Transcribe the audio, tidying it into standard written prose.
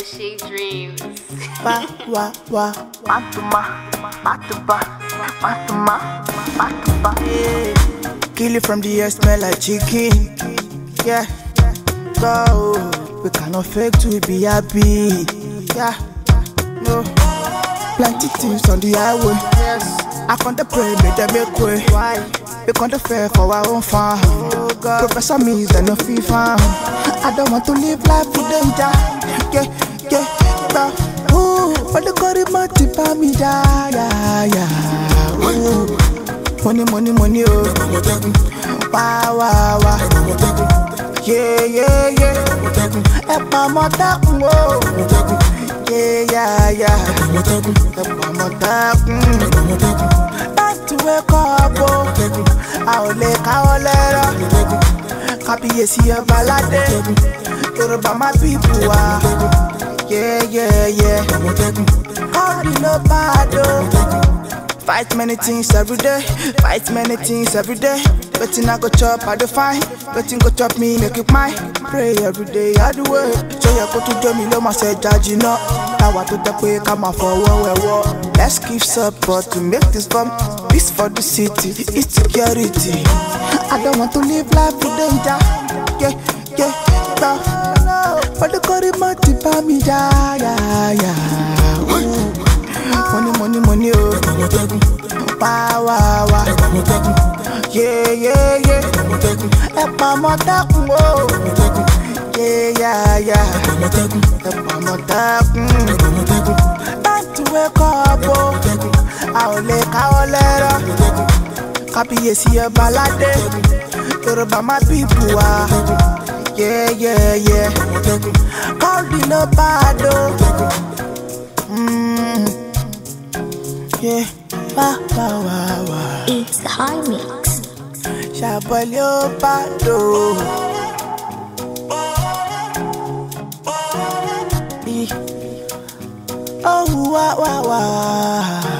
O'Shea Dreams. Matuma. Kill it from the air, smell like chicken. Yeah, go. We cannot fake to be happy. Yeah, no. Plenty things on the highway. Yes. I can't pray, make them make way. Why? We can't fair for our own farm. Oh, Professor me, then no fee farm. I don't want to live life with danger. Yeah, ooh, but the God is mighty by me, yeah. Ooh, money, oh. Wow. Yeah. Epa motaku, oh. Yeah. Epa motaku. Time to wake up, oh. Aole kaolera. Kabiyesi balade. Yoruba my people, yeah. All the no bad, oh. Fight many things every day. Betting I go chop, I define. Betting go chop me, make it mine. Pray every day, I do it. So you go to do me, no man say judge no. Now I to the way, come on for war. Let's give support to make this bomb. Peace for the city, it's security. I don't want to live life with danger. Yeah. But the God is mighty by me, yeah. Money, oh. Wow. Yeah. Epa motaku, oh. Yeah. Epa motaku. Time to wake up, oh. Aole kaolera. Kabiyesi balade. Yoruba my people, yeah. Call the no bad, oh. Yeah, wow. It's the high mix. Shabalio Bado. Oh, wow.